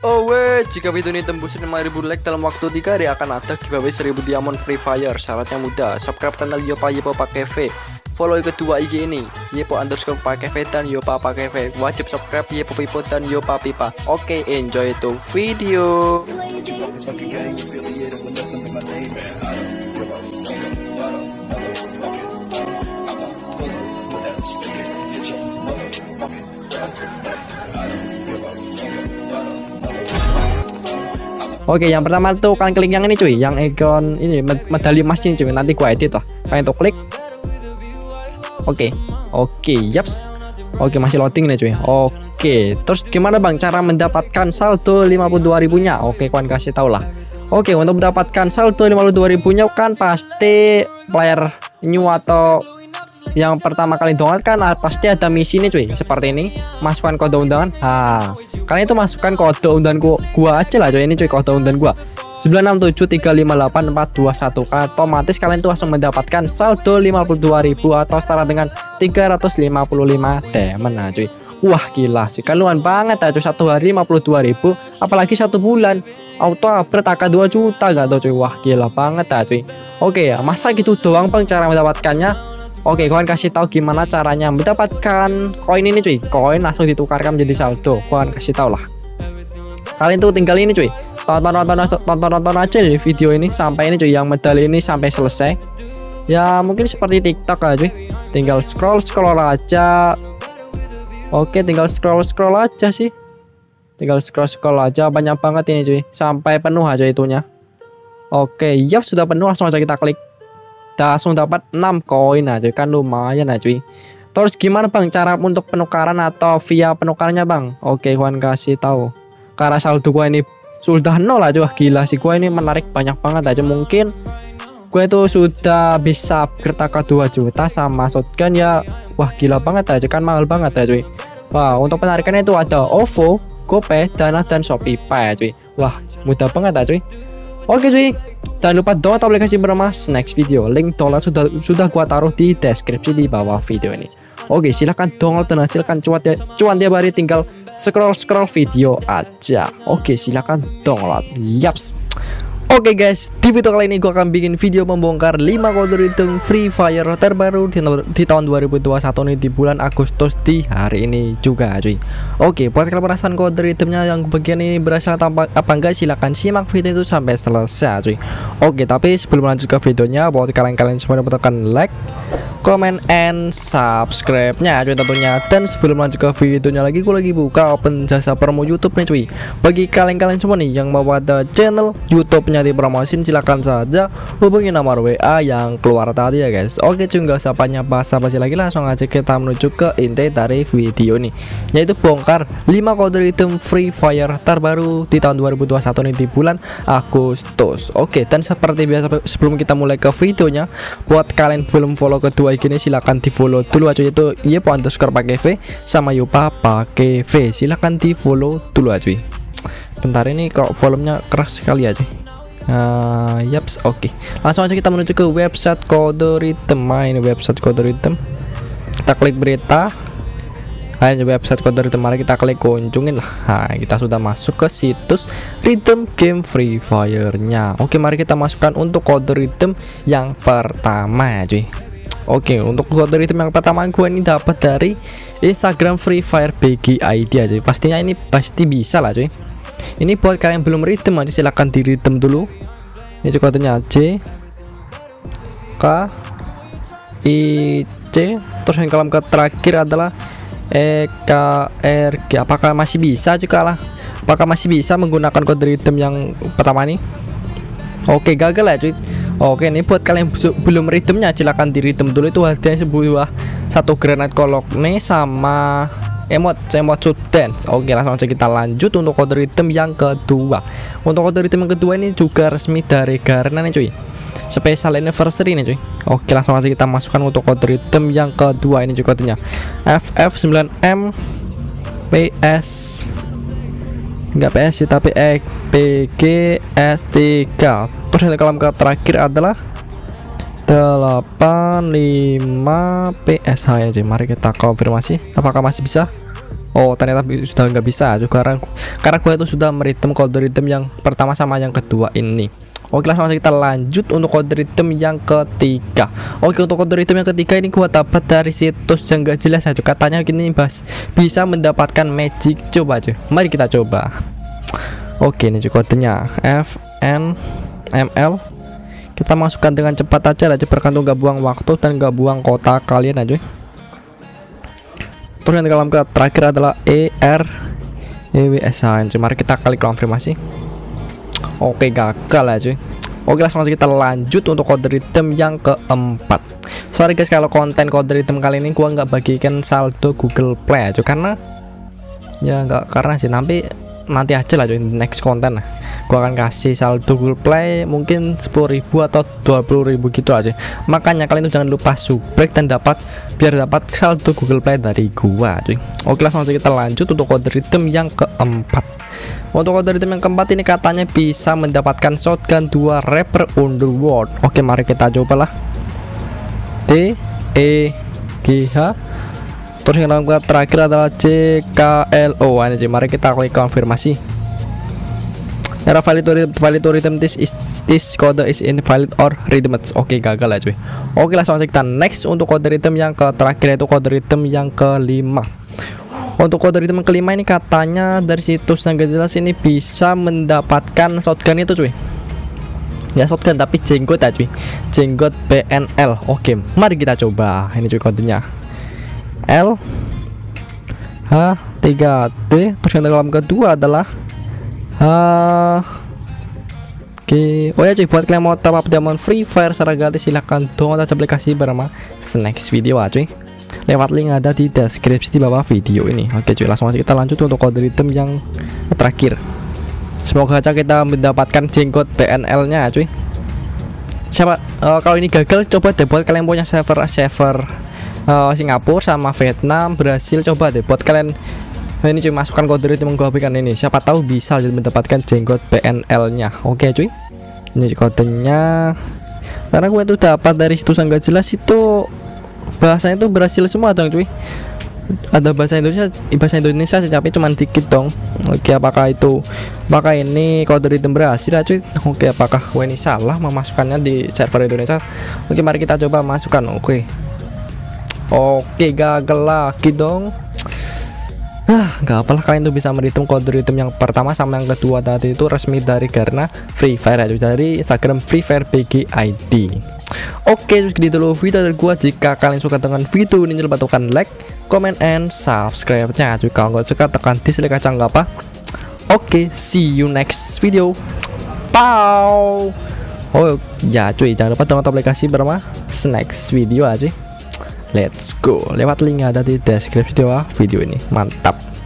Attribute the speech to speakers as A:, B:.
A: Oh weh, jika video ini tembus 5.000 like dalam waktu 3 hari akan ada giveaway 1000 diamond Free Fire. Syaratnya mudah, subscribe channel Yopa pakai V. Follow kedua IG ini, Yepo_pakai V dan Yopa pakai V. Wajib subscribe Yepo Pipo dan Yopa Pipa. Oke, enjoy itu video. Oke, yang pertama tuh kalian klik yang ini cuy, yang icon ini medali emas ini cuy. Nanti gua edit lah. Kalian tuh klik. Oke, yaps. Oke, masih loading nih cuy. Oke, terus gimana bang cara mendapatkan saldo 52.000-nya? Oke, kalian kasih tau lah. Oke, untuk mendapatkan saldo 52.000-nya kan pasti player new atau yang pertama kali download kan pasti ada misi nih cuy, seperti ini. Masukkan kode undangan. Kalian itu masukkan kode undangan gua aja lah cuy. Ini cuy kode undangan gua 967358421. Otomatis kalian tuh langsung mendapatkan saldo 52.000 atau setara dengan 355 diamond nah cuy. Wah gila sih, kaluan banget ya cuy. Satu hari 52.000, apalagi satu bulan auto upgrade AK 2 juta gak tau cuy. Wah gila banget ya cuy. Oke ya, masa gitu doang bang cara mendapatkannya? Oke, kalian kasih tahu gimana caranya mendapatkan koin ini cuy. Koin langsung ditukarkan menjadi saldo. Kalian kasih tahu lah. Kalian tuh tinggal ini cuy. Tonton aja nih video ini sampai ini cuy, yang medali ini sampai selesai. Ya mungkin seperti TikTok aja cuy. Tinggal scroll aja. Oke, tinggal scroll aja sih. Tinggal scroll aja, banyak banget ini cuy. Sampai penuh aja itunya. Oke, yap sudah penuh, langsung aja kita klik. Langsung dapat 6 koin aja kan, lumayan aja cuy. Terus gimana bang cara untuk penukaran atau via penukarannya bang? Oke, kawan kasih tahu. Karena saldo gua ini sudah 0 aja. Wah gila sih, gua ini menarik banyak banget aja. Mungkin gue itu sudah bisa upgrade AK 2 juta sama shotgun ya. Wah gila banget aja kan, mahal banget ya cuy. Wah, untuk penarikannya itu ada OVO, GoPay, Dana dan ShopeePay ya cuy. Wah mudah banget ya cuy. Oke cuy, jangan lupa download aplikasi bernama Snacks Video. Link download sudah gua taruh di deskripsi di bawah video ini. Oke, silahkan download dan hasilkan cuan tiap hari, tinggal scroll video aja. Oke, silahkan download. Yaps. Oke guys, di video kali ini gue akan bikin video membongkar 5 kode redeem Free Fire terbaru di tahun 2021 nih, di bulan Agustus di hari ini juga cuy. Oke, buat kalian perasaan kode redeemnya yang bagian ini berasal apa enggak, silahkan simak video itu sampai selesai cuy. Oke, tapi sebelum lanjut ke videonya, buat kalian semua tekan like, comment, and subscribe-nya cuy tentunya. Dan sebelum lanjut ke videonya lagi, gue lagi buka open jasa promo YouTube nih cuy. Bagi kalian semua nih yang mau ada channel YouTube-nya dipromosin, silakan saja hubungi nomor WA yang keluar tadi ya guys. Oke cuy, nggak usah banyak basa-basi lagi, langsung aja kita menuju ke inti dari video nih, yaitu bongkar 5 kode redeem Free Fire terbaru di tahun 2021 nih, di bulan Agustus. Oke, dan seperti biasa sebelum kita mulai ke videonya, buat kalian belum follow kedua IG ini, silahkan di follow dulu aja, itu Yepo_pakai V sama Yopa pakai V. Silahkan di follow dulu aja. Bentar, ini kok volumenya keras sekali aja. Yaps, oke. Langsung aja kita menuju ke website kode redeem. Ini website kode redeem. Kita klik berita. Ini website kode redeem, mari kita klik kunjungin lah. Kita sudah masuk ke situs redeem game Free Fire-nya. Oke, mari kita masukkan untuk kode redeem yang pertama ya cuy. Oke, untuk kode redeem yang pertama gue ini dapat dari Instagram Free Fire BG ID aja. Pastinya ini pasti bisa lah cuy. Ini buat kalian yang belum redeem aja, silahkan di redeem dulu. Ini kodenya J K I C, terus yang kolom ke terakhir adalah EKRG. Apakah masih bisa juga lah? Apakah masih bisa menggunakan kode redeem yang pertama ini? Oke, gagal ya cuy. Oke, ini buat kalian yang belum redeemnya, silahkan di redeem dulu. Itu harganya sebuah satu granat kolokne sama emot dance. Oke, langsung aja kita lanjut untuk kode redeem yang kedua. Untuk kode redeem yang kedua ini juga resmi dari Garena nih cuy, special anniversary nih cuy. Oke, langsung aja kita masukkan untuk kode redeem yang kedua. Ini juga kodenya FF9M PS, enggak PS sih, tapi PGS3. Terus yang kolom ke terakhir adalah 85 PSH ya cuy. Mari kita konfirmasi apakah masih bisa. Oh ternyata sudah nggak bisa juga karena gue itu sudah meritem kode ritem yang pertama sama yang kedua ini. Oke langsung aja kita lanjut untuk kode ritem yang ketiga. Oke untuk kode ritem yang ketiga ini gua dapat dari situs yang gak jelas aja. Katanya gini bisa mendapatkan magic. Coba aja, mari kita coba. Oke ini kodenya FNML. Kita masukkan dengan cepat aja lah, berkantung gak buang waktu dan gak buang kota kalian aja. Terus yang dalam terakhir adalah EREWS. Mari kita klik konfirmasi. Oke gagal aja. Oke langsung aja kita lanjut untuk kode ritem yang keempat. Sorry guys kalau konten kode ritem kali ini gua nggak bagikan saldo Google Play aja karena ya nggak karena sih nanti aja lah di next konten. Gua akan kasih saldo Google Play mungkin 10.000 atau 20.000 gitu aja. Makanya kalian tuh jangan lupa subrek dan biar dapat saldo Google Play dari gua cuy. Oke langsung aja kita lanjut untuk kode ritem yang keempat. Untuk kode ritem yang keempat ini katanya bisa mendapatkan shotgun 2 rapper underworld. Oke mari kita cobalah. TEGH. Terus yang terakhir adalah CKLO. Ini mari kita klik konfirmasi. Era valid rhythm this code is invalid or redeemed. Oke gagal ya cuy. Oke langsung aja kita next untuk kode ritem yang terakhir yaitu kode ritem yang kelima. Untuk kode ritem yang kelima ini katanya dari situs yang gak jelas ini bisa mendapatkan shotgun itu cuy. Ya shotgun tapi jenggot ya cuy. Jenggot BNL. Oke mari kita coba. Ini cuy kodenya L H 3T. Terus yang dalam kedua adalah Oke. Oh ya cuy, buat kalian mau top up diamond Free Fire secara gratis silahkan download aplikasi bernama Snax Video cuy. Lewat link ada di deskripsi di bawah video ini. Oke cuy, langsung aja kita lanjut untuk kode ritem yang terakhir. Semoga aja kita mendapatkan jenggot BNL nya cuy. Siapa kalau ini gagal coba deh buat kalian punya server Singapura sama Vietnam, Brasil, coba deh buat kalian. Nah, ini cuy masukkan kode ritem yang gue berikan ini. Siapa tahu bisa mendapatkan jenggot BNL nya. Oke cuy. Ini kodenya. Karena gue tuh dapat dari situs yang gak jelas itu bahasanya tuh berhasil semua dong cuy. Ada bahasa Indonesia sih tapi cuma dikit dong. Oke apakah ini kode ritem berhasil ya cuy. Oke apakah gue ini salah memasukkannya di server Indonesia. Oke mari kita coba masukkan. Oke gagal lagi dong. Gak apalah kalian tuh bisa meritem kode ritem yang pertama sama yang kedua tadi itu resmi dari karena Free Fire ya, dari Instagram Free Fire BG ID. Oke segitu dulu video dari gua. Jika kalian suka dengan video ini jangan lupa tekan like, comment, and subscribe nya. Jika nggak suka tekan dislike aja nggak apa. Oke see you next video. Pow. Oh ya cuy jangan lupa download aplikasi bernama Snax Video aja. Let's go. Lewat link ada di deskripsi bawah video ini. Mantap.